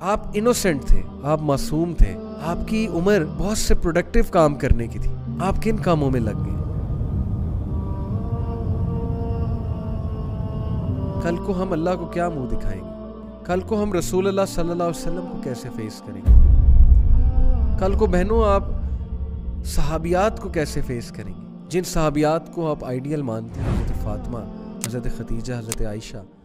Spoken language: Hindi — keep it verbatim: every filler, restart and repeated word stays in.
आप इनोसेंट थे, आप मासूम थे, आपकी उम्र बहुत से प्रोडक्टिव काम करने की थी, आप किन कामों में लग गए? कल को हम अल्लाह को क्या मुंह दिखाएंगे? कल को हम रसूल अल्लाह सल्लल्लाहु अलैहि वसल्लम को कैसे फेस करेंगे? कल को बहनों आप सहाबियात को कैसे फेस करेंगे, जिन सहाबियात को आप आइडियल मानते हैं? हज़रत फातिमा, हज़रत खदीजा, हज़रत आयशा।